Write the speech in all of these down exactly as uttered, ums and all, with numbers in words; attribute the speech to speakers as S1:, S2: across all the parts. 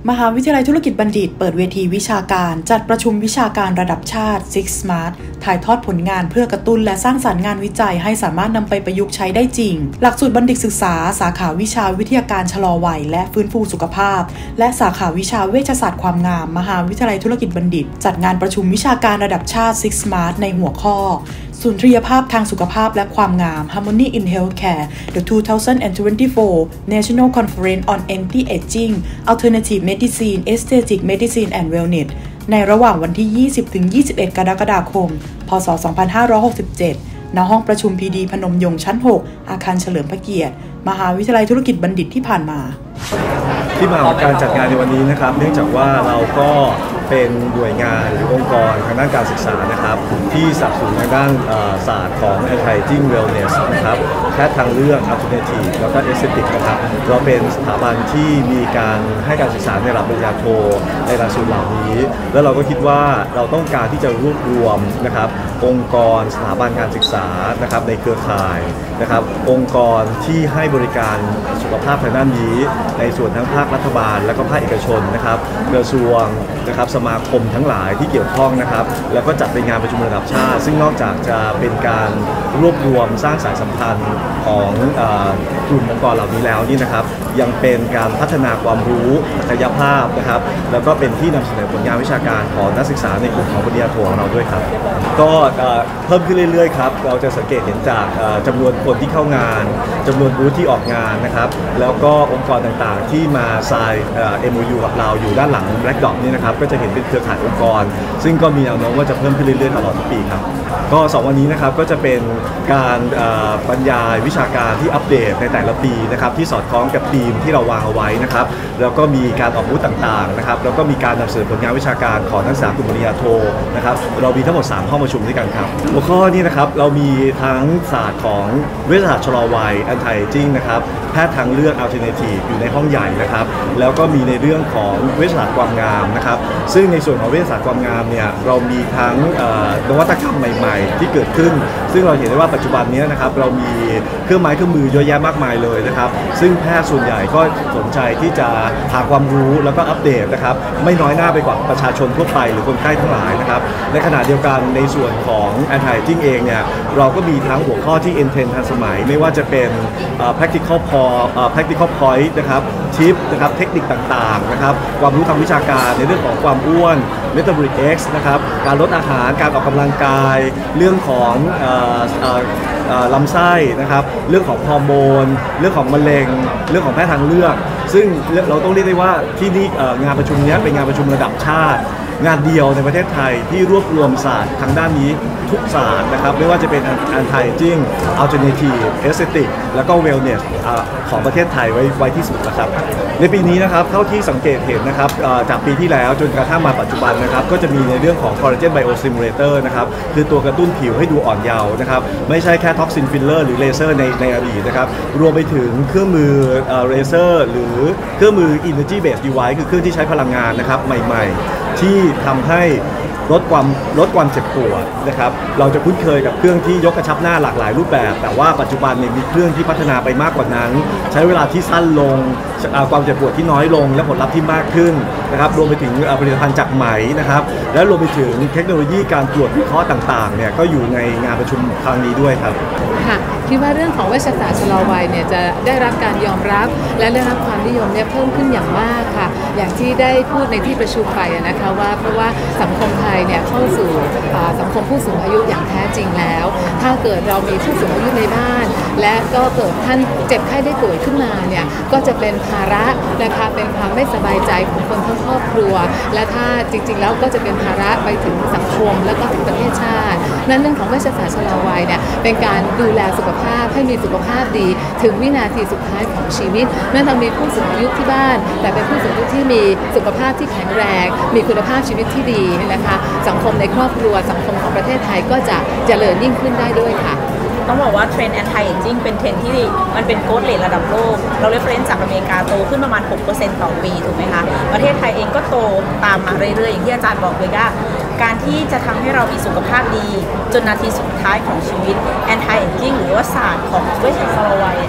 S1: มหาวิทยาลัยธุรกิจบัณฑิตเปิดเวทีวิชาการจัดประชุมวิชาการระดับชาติ ซิก Smart ถ่ายทอดผลงานเพื่อกระตุ้นและสร้างสรรค์งานวิจัยให้สามารถนำไปประยุกต์ใช้ได้จริงหลักสูตรบัณฑิตศึกษาสาขาวิชาวิทยาการชะลอวัยและฟื้นฟูสุขภาพและสาขาวิชาเวชศาสตร์ความงามมหาวิทยาลัยธุรกิจบัณฑิตจัดงานประชุมวิชาการระดับชาติ ซิก Smart ในหัวข้อสุนทรียภาพทางสุขภาพและความงาม Harmony in Healthcare The สองพันยี่สิบสี่ National Conference on Anti-Aging Alternative Medicine Aesthetic Medicine and Wellness ในระหว่างวันที่ ยี่สิบถึงยี่สิบเอ็ด กรกฎาคม พ.ศ. สองพันห้าร้อยหกสิบเจ็ด ณ ห้องประชุมพีดีพนมยงค์ชั้น หก อาคารเฉลิมพระเกียรติมหาวิทยาลัยธุรกิจบัณฑิตที่ผ่านมา
S2: ที่มาของการจัดงานในวันนี้นะครับเนื่องจากว่าเราก็เป็นหน่วยงานหรือองค์กรทางด้านการศึกษานะครับที่สนับสนุนทางด้านศาสตร์ของ Anti-Aging Wellness นะครับแพทย์ทางเลือก Alternative แล้วก็ Aesthetic นะครับเราเป็นสถาบันที่มีการให้การศึกษาในระดับปริญญาโทในหลักสูตรเหล่านี้แล้วเราก็คิดว่าเราต้องการที่จะรวบรวมนะครับองค์กรสถาบันการศึกษานะครับในเครือข่ายนะครับองค์กรที่ให้บริการสุขภาพทางด้านนี้ในส่วนทั้งภาครัฐบาลและก็ภาคเอกชนนะครับกระทรวงนะครับสมาคมทั้งหลายที่เกี่ยวข้องนะครับแล้วก็จัดเป็นงานประชุมระดับชาติซึ่งนอกจากจะเป็นการรวบรวมสร้างสายสัมพันธ์ของกลุ่มองค์กรเหล่านี้แล้วนี่นะครับยังเป็นการพัฒนาความรู้ศักยภาพนะครับแล้วก็เป็นที่นำเสนอผลงานวิชาการของนักศึกษาในกลุ่มของปริญญาโทของเราด้วยครับก็เพิ่มขึ้นเรื่อยๆครับเราจะสังเกตเห็นจากจำนวนคนที่เข้างานจำนวนบูธที่ออกงานนะครับแล้วก็องค์กรต่างๆที่มาซาย เอ็ม โอ ยู กับเราอยู่ด้านหลัง Black Dot นี่นะครับก็จะเห็นเป็นเครือข่ายองค์กรซึ่งก็มีแนวโน้มว่าจะเพิ่มขึ้นเรื่อยๆตลอดทุกปีครับก็สองวันนี้นะครับก็จะเป็นการบรรยายวิชาการที่อัปเดตในแต่ละปีนะครับที่สอดคล้องกับธีมที่เราวางเอาไว้นะครับแล้วก็มีการออกบูธต่างๆนะครับแล้วก็มีการนำเสนอผลงานวิชาการของนักศึกษากลุ่มปริญญาโทนะครับเรามีทั้งหมดสามห้องประชุมด้วยกันครับหัวข้อนี้นะครับเรามีทั้งศาสตร์ของเวชศาสตร์ชะลอวัย Anti-Aging นะครับแพทย์ทางเลือก Alternative อยู่ในห้องใหญ่นะครับแล้วก็มีในเรื่องของเวชศาสตร์ความงามนะครับซึ่งในส่วนของเวชศาสตร์ความงามเนี่ยเรามีทั้งนวัตกรรมใหม่ๆที่เกิดขึ้นซึ่งเราเห็นได้ว่าปัจจุบันนี้นะครับเรามีเครื่องไม้เครื่องมือเยอะแยะมากมายเลยนะครับซึ่งแพทย์ส่วนใหญ่ก็สนใจที่จะหาความรู้แล้วก็อัปเดตนะครับไม่น้อยหน้าไปกว่าประชาชนทั่วไปหรือคนไข้ทั้งหลายนะครับในขณะเดียวกันในส่วนของ Anti-Aging เองเนี่ยเราก็มีทั้งหัวข้อที่ Intent ทันสมัยไม่ว่าจะเป็น practical point practical point นะครับทิปนะครับเทคนิคต่างๆนะครับความรู้ทางวิชาการในเรื่องของความอ้วน Metabolic X นะครับการลดอาหารการออกกำลังกายเรื่องของลำไส้นะครับเรื่องของฮอร์โมนเรื่องของมะเร็งเรื่องของแพทย์ทางเลือกซึ่งเราต้องเรียกได้ว่าที่นี่งานประชุมนี้เป็นงานประชุมระดับชาติงานเดียวในประเทศไทยที่รวบรวมศาสตร์ทางด้านนี้ทุกศาสตร์นะครับไม่ว่าจะเป็น Anti-Aging Alternative Aesthetic แล้วก็ Wellness ของประเทศไทยไว้ไว้ที่สุดนะครับในปีนี้นะครับเท่าที่สังเกตเห็นนะครับจากปีที่แล้วจนกระทั่งมาปัจจุบันนะครับก็จะมีในเรื่องของ Collagen Biostimulator นะครับคือตัวกระตุ้นผิวให้ดูอ่อนเยาว์นะครับไม่ใช่แค่ Toxin Filler หรือเลเซอร์ในในอดีตนะครับรวมไปถึงเครื่องมือเลเซอร์หรือเครื่องมือ Energy Based Device คือเครื่องที่ใช้พลังงานนะครับใหม่ๆที่ทำให้ลดความลดความเจ็บปวดนะครับเราจะคุ้นเคยกับเครื่องที่ยกกระชับหน้าหลากหลายรูปแบบแต่ว่าปัจจุบันเนี่ยมีเครื่องที่พัฒนาไปมากกว่านั้นใช้เวลาที่สั้นลงความเจ็บปวดที่น้อยลงและผลลัพธ์ที่มากขึ้นนะครับรวมไปถึงผลิตภัณฑ์จากไหมนะครับและรวมไปถึงเทคโนโลยีการตรวจวิเคราะห์ต่างๆเนี่ยก็อยู่ในงานประชุมครั้งนี้ด้วยครับ
S3: ค่ะคิดว่าเรื่องของเวชศาสตร์ชะลอวัยเนี่ยจะได้รับการยอมรับและได้รับความนิยมเนี่ยเพิ่มขึ้นอย่างมากค่ะอย่างที่ได้พูดในที่ประชุมไปนะคะว่าเพราะว่าสังคมไทยเนี่ยเข้าสู่สังคมผู้สูงอายุอย่างแท้จริงแล้วถ้าเกิดเรามีผู้สูงอายุในบ้านและก็เกิดท่านเจ็บไข้ได้ป่วยขึ้นมาเนี่ยก็จะเป็นภาระนะคะเป็นความไม่สบายใจของคนทั้งครอบครัวและถ้าจริงๆแล้วก็จะเป็นภาระไปถึงสังคมและก็ถึงประเทศชาตินั้นเรื่องของเวชศาสตร์ชะลอวัยเนี่ยเป็นการดูแลสุขภาพให้มีสุขภาพดีถึงวินาทีสุดท้ายของชีวิตนั่นเรามีผู้สูงอายุที่บ้านแต่เป็นผู้สูงอายุที่มีสุขภาพที่แข็งแรงมีคุณภาพชีวิตที่ดีนะคะสังคมในครอบครัวสังคมของประเทศไทยก็จะเจริญยิ่งขึ้นได้ด้วยค่ะ
S4: ต้องบอกว่าเทรนด์ Anti-Aging เป็นเทรนด์ที่มันเป็นโกลด์เรทระดับโลกเราเรฟเฟรนซ์จากอเมริกาโตขึ้นประมาณ หกเปอร์เซ็นต์ ต่อปีถูกไหมคะประเทศไทยเองก็โตตามมาเรื่อยๆอย่างที่อาจารย์บอกเลยว่าการที่จะทำให้เรามีสุขภาพดีจนนาทีสุดท้ายของชีวิต Anti-Aging หรือว่าศาสตร์ของเวชศาสตร์ชะลอวัยช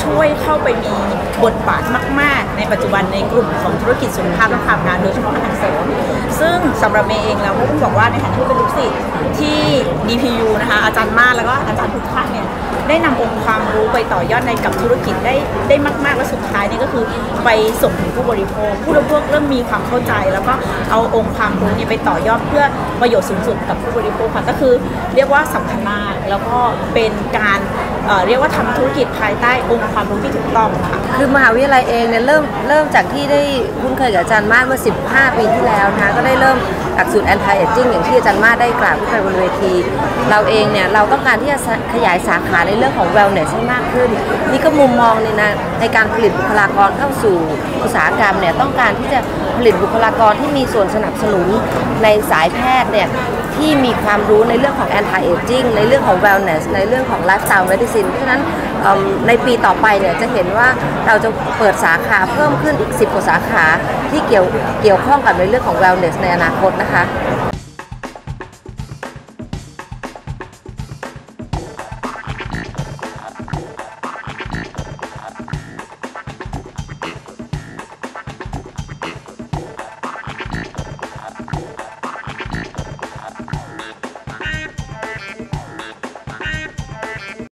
S4: ช่วยเข้าไปมีบทบาทมากๆในปัจจุบันในกลุ่มของธุรกิจสุขภาพและความงามโดยเฉพาะอาหารเสริมซึ่งสำหรับเมย์เองแล้วก็ต้องบอกว่าในฐานะที่เป็นลูกศิษย์ที่ ดี พี ยู นะคะอาจารย์มาแล้วก็อาจารย์ทุกท่านเนี่ยได้นำองค์ความรู้ไปต่อยอดในกับธุรกิจได้ได้มากๆและสุดท้ายนี่ก็คือไปส่งถึงผู้บริโภคผู้บริโภคเริ่มมีความเข้าใจแล้วก็เอาองค์ความรู้นี้ไปต่อยอดเพื่อประโยชน์สูงสุดกับผู้บริโภคค่ะก็คือเรียกว่าสำคัญมากแล้วก็เป็นการเอ่อเรียกว่าทำธุรกิจภายใต้องค์ความรู้ที่ถูกต้องค่ะ
S5: คือมหาวิทยาลัยเองเนี่ยเริ่มเริ่มจากที่ได้คุ้นเคยกับอาจารย์มาศเมื่อสิบห้าปีที่แล้วนะคะก็ได้เริ่มหลักสูตร anti aging อย่างที่อาจารย์มาศได้กล่าวขึ้นไปบนเวทีเราเองเนี่ยเราต้องการที่จะขยายสาขาในเรื่องของ wellness ให้มากขึ้นนี่ก็มุมมองในนะในการผลิตบุคลากรเข้าสู่อุตสาหกรรมเนี่ยต้องการที่จะผลิตบุคลากรที่มีส่วนสนับสนุนในสายแพทย์เนี่ยที่มีความรู้ในเรื่องของ anti aging ในเรื่องของ wellness ในเรื่องของ lifestyle medicine เพราะฉะนั้นในปีต่อไปเนี่ยจะเห็นว่าเราจะเปิดสาขาเพิ่มขึ้นอีกสิบกว่าสาขาที่เกี่ยวเกี่ยวข้องกับในเรื่องของ wellness ในอนาคตนะคะ